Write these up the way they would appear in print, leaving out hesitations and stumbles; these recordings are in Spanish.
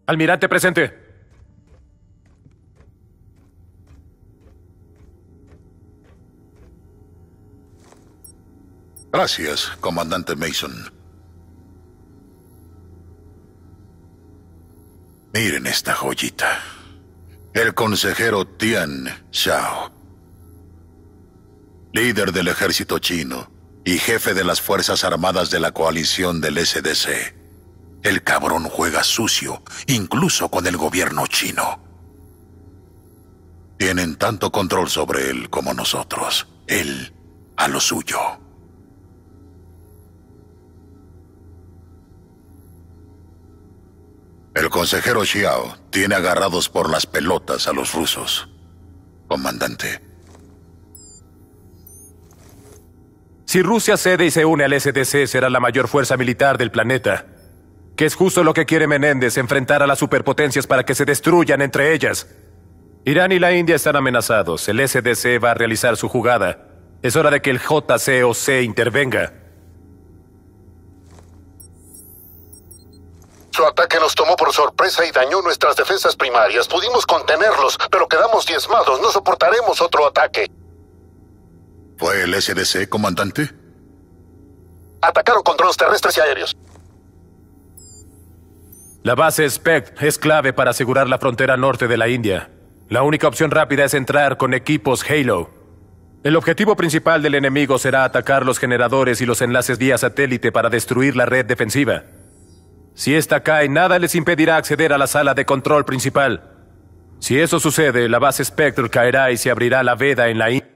Almirante presente. Gracias, comandante Mason. Miren esta joyita. El consejero Tian Xiao, líder del ejército chino y jefe de las Fuerzas Armadas de la coalición del SDC. El cabrón juega sucio, incluso con el gobierno chino. Tienen tanto control sobre él como nosotros. Él a lo suyo. El consejero Xiao tiene agarrados por las pelotas a los rusos, comandante. Si Rusia cede y se une al SDC, será la mayor fuerza militar del planeta. Que es justo lo que quiere Menéndez, enfrentar a las superpotencias para que se destruyan entre ellas. Irán y la India están amenazados. El SDC va a realizar su jugada. Es hora de que el JCOC intervenga. Su ataque nos tomó por sorpresa y dañó nuestras defensas primarias. Pudimos contenerlos, pero quedamos diezmados. No soportaremos otro ataque. ¿Fue el SDC, comandante? Atacaron con drones terrestres y aéreos. La base SPECT es clave para asegurar la frontera norte de la India. La única opción rápida es entrar con equipos Halo. El objetivo principal del enemigo será atacar los generadores y los enlaces vía satélite para destruir la red defensiva. Si esta cae, nada les impedirá acceder a la sala de control principal. Si eso sucede, la base Spectre caerá y se abrirá la veda en la India.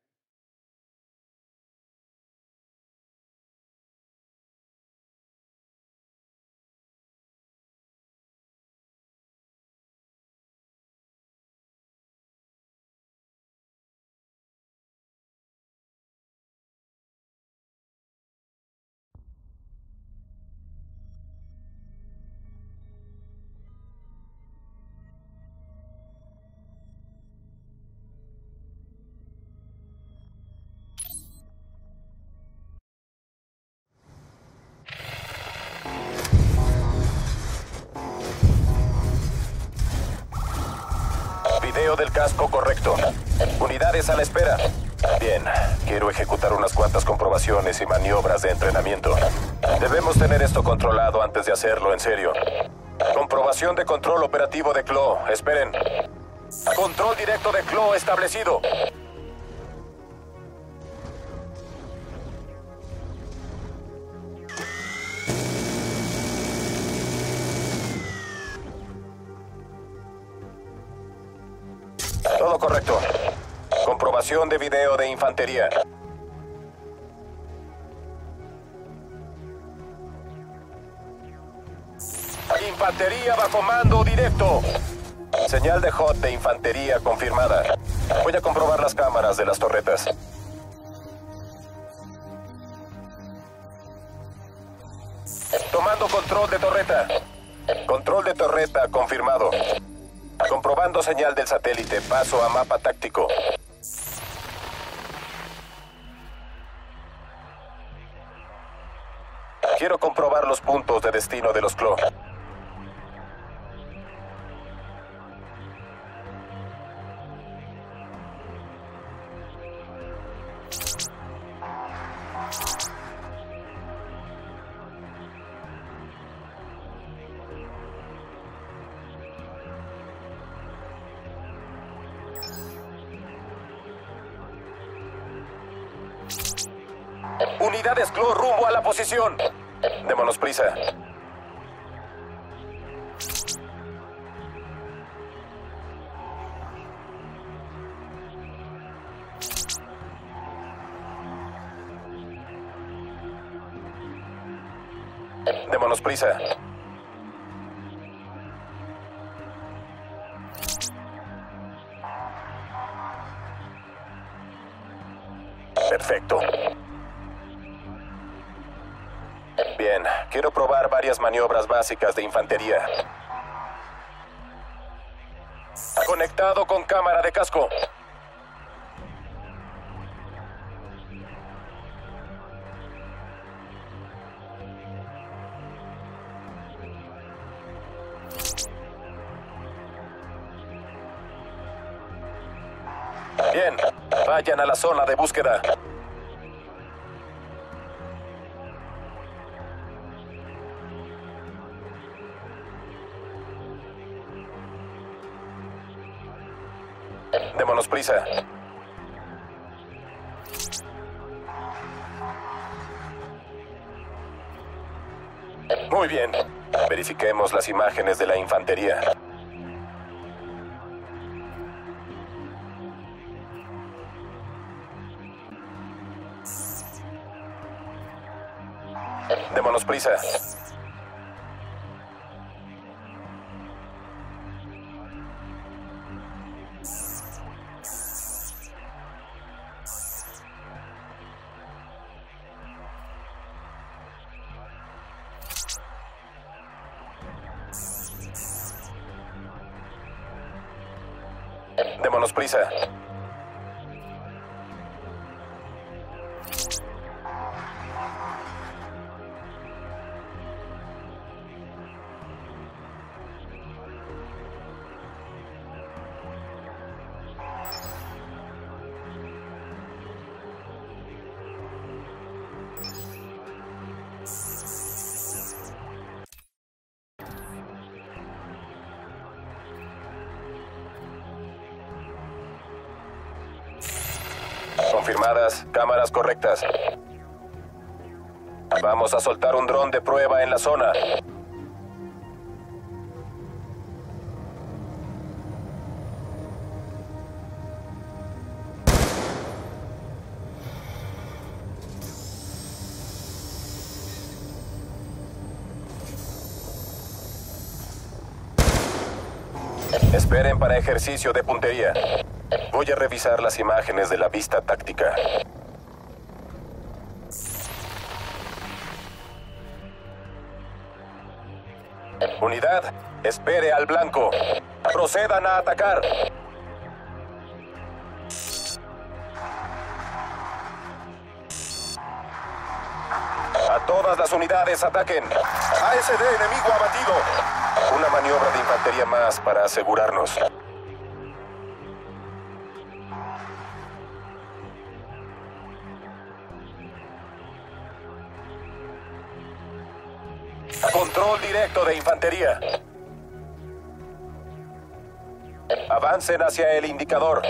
Video del casco correcto. Unidades a la espera. Bien, quiero ejecutar unas cuantas comprobaciones y maniobras de entrenamiento. Debemos tener esto controlado antes de hacerlo en serio. Comprobación de control operativo de CLO. Esperen. Control directo de CLO establecido. Todo correcto. Comprobación de video de infantería. Infantería bajo mando directo. Señal de HOT de infantería confirmada. Voy a comprobar las cámaras de las torretas. Tomando control de torreta. Control de torreta confirmado. Comprobando señal del satélite. Paso a mapa táctico. Quiero comprobar los puntos de destino de los CLO. Unidades CLO rumbo a la posición. Démonos prisa. Démonos prisa. Perfecto. Bien, quiero probar varias maniobras básicas de infantería. Conectado con cámara de casco. Bien, vayan a la zona de búsqueda. Démonos prisa. Muy bien. Verifiquemos las imágenes de la infantería. Démonos prisa. Démonos prisa. Confirmadas, cámaras correctas. Vamos a soltar un dron de prueba en la zona. Esperen para ejercicio de puntería. Voy a revisar las imágenes de la vista táctica. Unidad, espere al blanco. Procedan a atacar. A todas las unidades, ataquen. ASD enemigo abatido. Una maniobra de infantería más para asegurarnos. Control directo de infantería. Avancen hacia el indicador.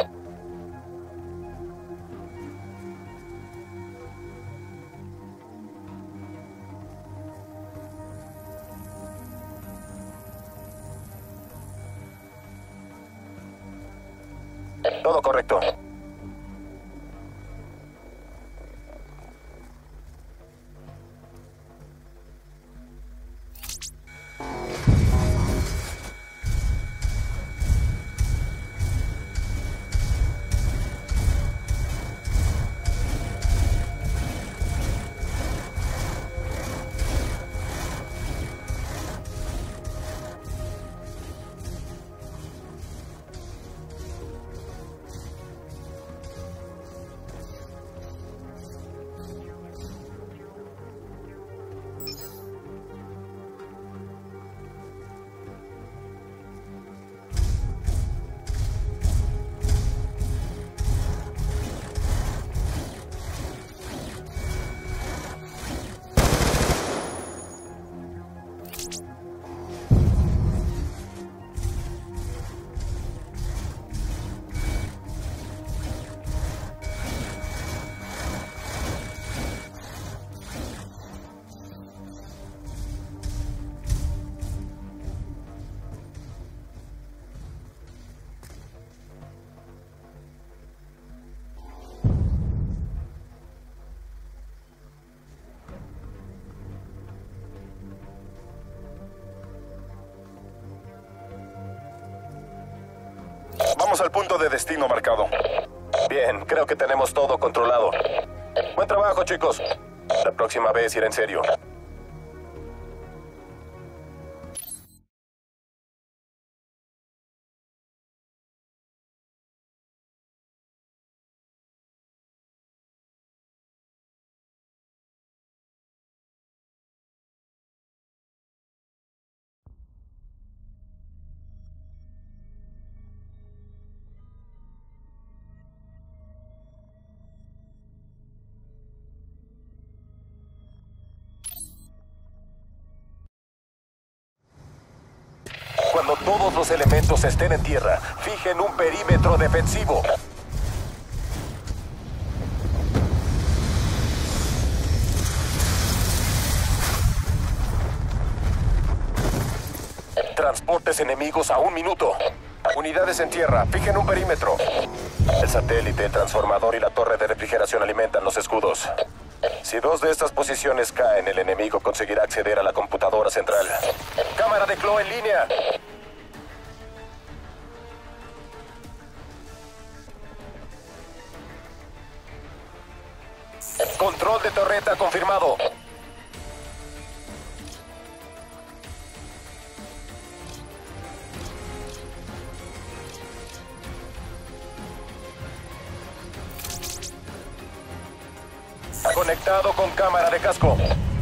Todo correcto. Vamos al punto de destino marcado. Bien, creo que tenemos todo controlado. Buen trabajo, chicos. La próxima vez iré en serio. Cuando todos los elementos estén en tierra, fijen un perímetro defensivo. Transportes enemigos a 1 minuto. Unidades en tierra, fijen un perímetro. El satélite, el transformador y la torre de refrigeración alimentan los escudos. Si 2 de estas posiciones caen, el enemigo conseguirá acceder a la computadora central. Cámara de Clo en línea. Control de torreta confirmado. Conectado con cámara de casco.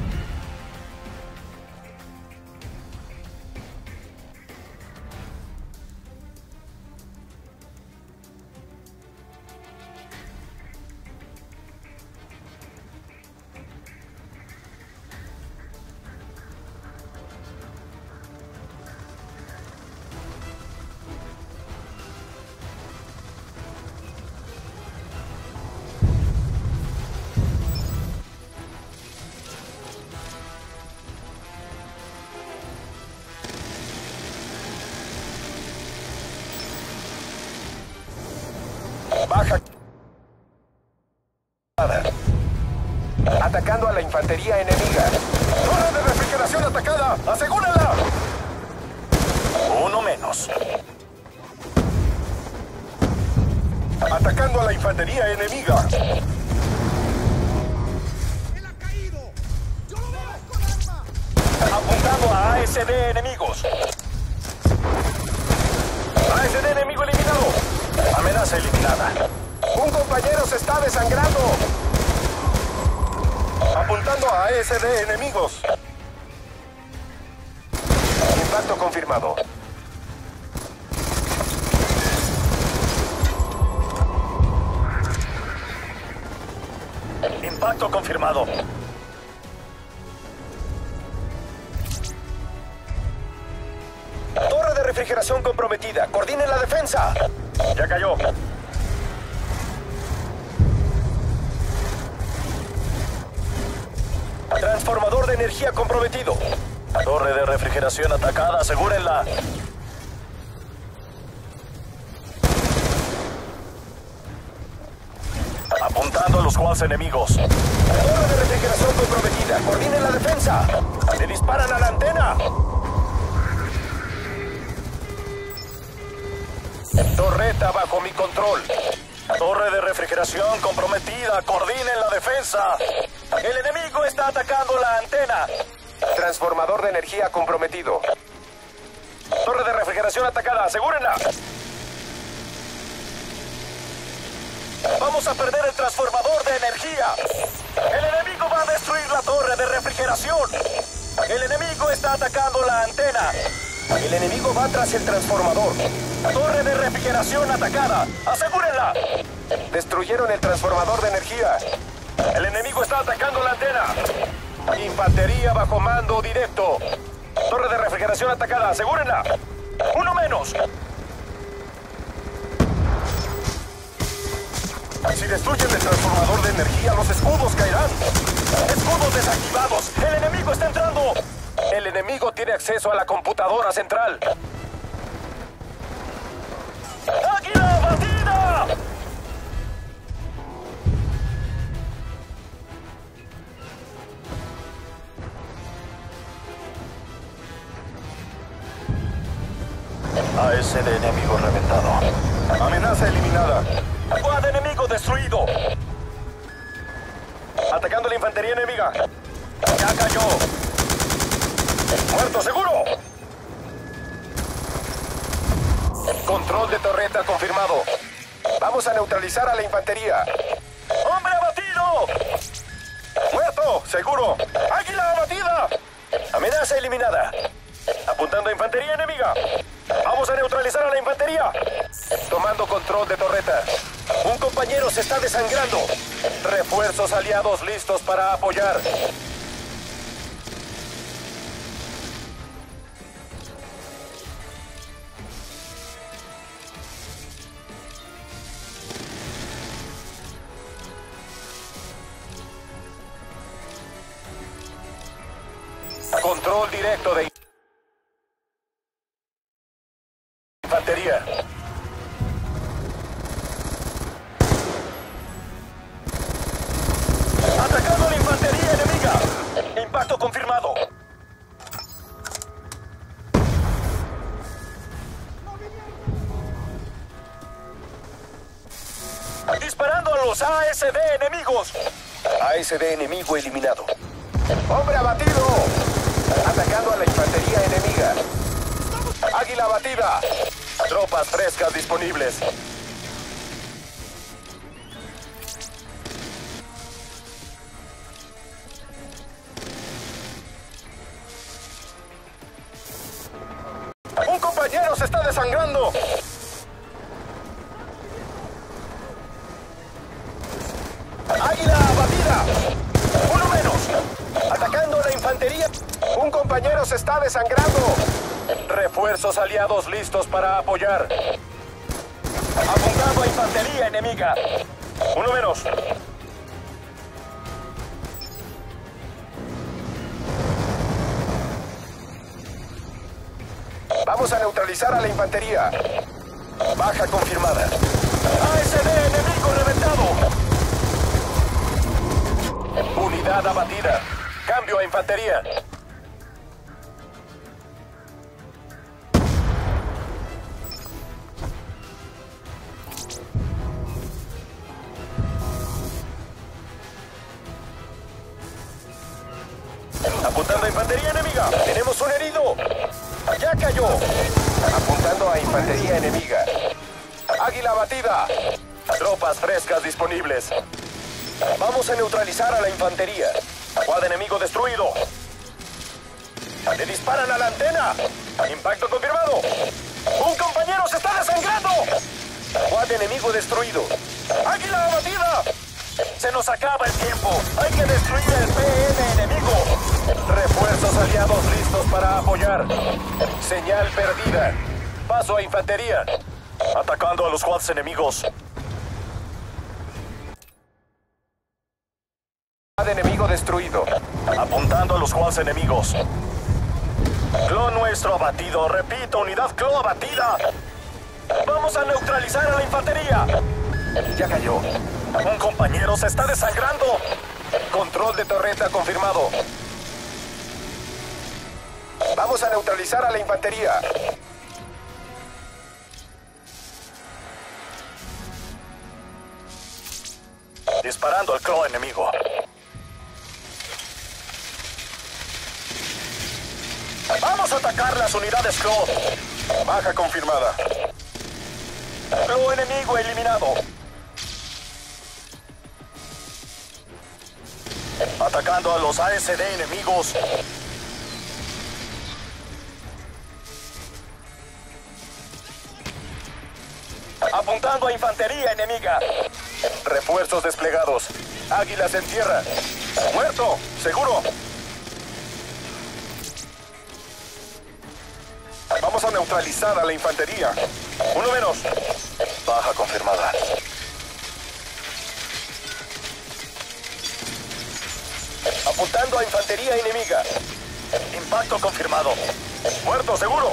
Baja. Atacando a la infantería enemiga. ¡Torre de refrigeración atacada! ¡Asegúrala! 1 menos. Atacando a la infantería enemiga. ¡Él ha caído! ¡Yo lo veo con arma! Apuntando a ASD enemigos. ASD enemigo eliminado. Amenaza eliminada. Un compañero se está desangrando. Apuntando a ASD enemigos. Impacto confirmado. Impacto confirmado. Torre de refrigeración comprometida. Coordinen la defensa. Ya cayó. Transformador de energía comprometido. Torre de refrigeración atacada. Asegúrenla. Apuntando a los squads enemigos. Torre de refrigeración comprometida. Coordinen la defensa. Le disparan a la antena. Torreta bajo mi control. Torre de refrigeración comprometida. Coordinen la defensa. El enemigo está atacando la antena. Transformador de energía comprometido. Torre de refrigeración atacada. Asegúrenla. Vamos a perder el transformador de energía. El enemigo va a destruir la torre de refrigeración. El enemigo está atacando la antena. El enemigo va tras el transformador. Torre de refrigeración atacada. ¡Asegúrenla! Destruyeron el transformador de energía. El enemigo está atacando la antena. Infantería bajo mando directo. Torre de refrigeración atacada. ¡Asegúrenla! 1 menos. Si destruyen el transformador de energía, los escudos caerán. Escudos desactivados. El enemigo está entrando. El enemigo tiene acceso a la computadora central. ¡Águila batida! ASD enemigo reventado. Amenaza eliminada. Squad enemigo destruido. Atacando la infantería enemiga. Ya cayó. ¡Muerto seguro! Control de torreta confirmado. Vamos a neutralizar a la infantería. ¡Hombre abatido! ¡Muerto! ¡Seguro! ¡Águila abatida! Amenaza eliminada. Apuntando a infantería enemiga. Vamos a neutralizar a la infantería. Tomando control de torreta. Un compañero se está desangrando. Refuerzos aliados listos para apoyar. Control directo de infantería. Atacando a la infantería enemiga. Impacto confirmado. Disparando a los ASD enemigos. ASD enemigo eliminado. ¡Hombre abatido! Atacando a la infantería enemiga. ¡Águila abatida! Tropas frescas disponibles. ¡Un compañero se está desangrando! ¡Águila abatida! ¡Uno menos! ¡Atacando la infantería! ¡Un compañero se está desangrando! Refuerzos aliados listos para apoyar. Apuntando a infantería enemiga. Uno menos. Vamos a neutralizar a la infantería. Baja confirmada. ASD enemigo reventado. Unidad abatida. Cambio a infantería. Apuntando a infantería enemiga. Tenemos un herido. Ya cayó. Apuntando a infantería enemiga. Águila abatida. Tropas frescas disponibles. Vamos a neutralizar a la infantería. Squad enemigo destruido. Le disparan a la antena. Impacto confirmado. Un compañero se está desangrando. Squad enemigo destruido. Águila abatida. Se nos acaba el tiempo. Hay que destruir el PM enemigo. Refuerzos aliados listos para apoyar. Señal perdida. Paso a infantería. Atacando a los squads enemigos. Enemigo destruido. Apuntando a los squads enemigos. Clo nuestro abatido. Repito, unidad Clo abatida. Vamos a neutralizar a la infantería. Ya cayó. Un compañero se está desangrando. Control de torreta confirmado. Vamos a neutralizar a la infantería. Disparando al Clo enemigo. Vamos a atacar las unidades Clo. Baja confirmada. Clo enemigo eliminado. Atacando a los ASD enemigos. Apuntando a infantería enemiga. Refuerzos desplegados. Águilas en tierra. Muerto, seguro. Vamos a neutralizar a la infantería. Uno menos. Baja confirmada. Apuntando a infantería enemiga. Impacto confirmado. Muerto, seguro.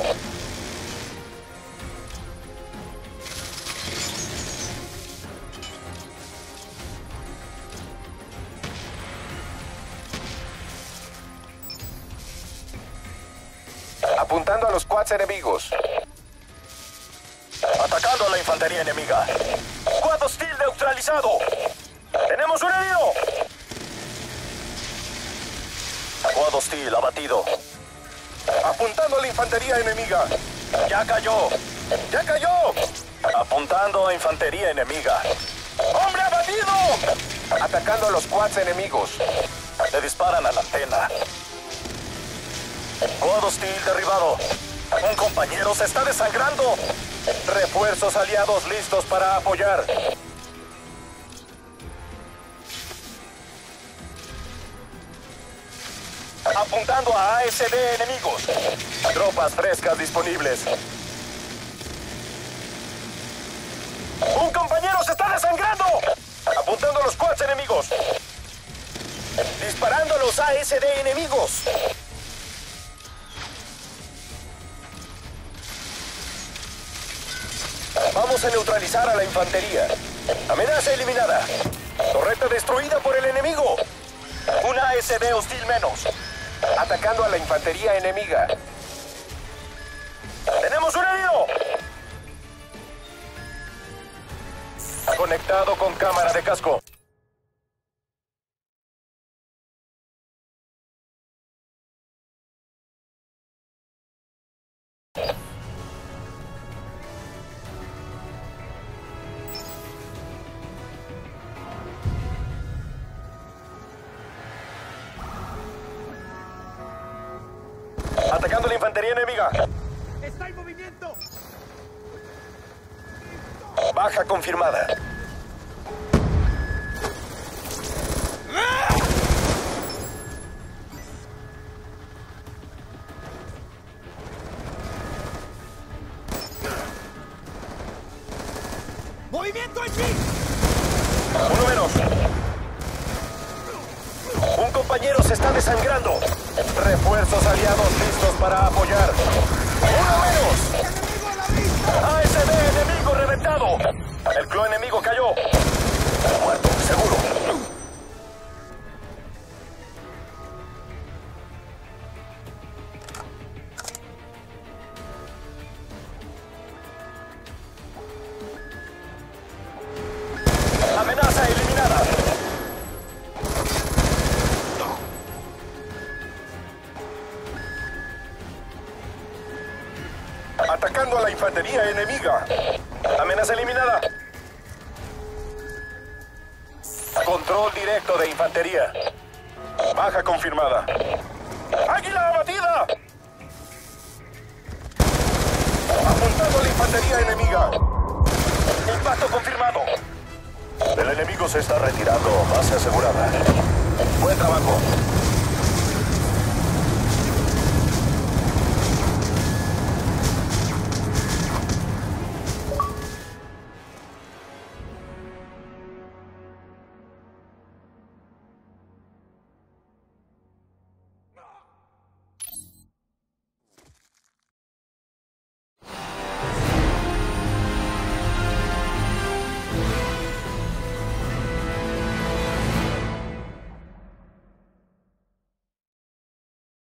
Apuntando a los squads enemigos. Atacando a la infantería enemiga. Squad hostil neutralizado. Tenemos un herido. Squad hostil abatido. Apuntando a la infantería enemiga. Ya cayó. Ya cayó. Apuntando a infantería enemiga. ¡Hombre abatido! Atacando a los squads enemigos. Le disparan a la antena. Squad hostil derribado. Un compañero se está desangrando. Refuerzos aliados listos para apoyar. Apuntando a ASD enemigos. Tropas frescas disponibles. ¡Un compañero se está desangrando! Apuntando a los squads enemigos. Disparando a los ASD enemigos. Vamos a neutralizar a la infantería. Amenaza eliminada. Torreta destruida por el enemigo. Una ASB hostil menos. Atacando a la infantería enemiga. ¡Tenemos un herido! Conectado con cámara de casco. Atacando la infantería enemiga. ¡Está en movimiento! Baja confirmada. ¡Movimiento allí! Uno menos. Un compañero se está desangrando. Refuerzos aliados listos para apoyar. ¡Uno menos! ¡Enemigo a la vista! ASB enemigo reventado. El clon enemigo cayó. Muerto, seguro. Amenaza eliminada. Atacando a la infantería enemiga. Amenaza eliminada. Control directo de infantería. Baja confirmada. ¡Águila abatida! Apuntando a la infantería enemiga. Impacto confirmado. El enemigo se está retirando. Base asegurada. Buen trabajo.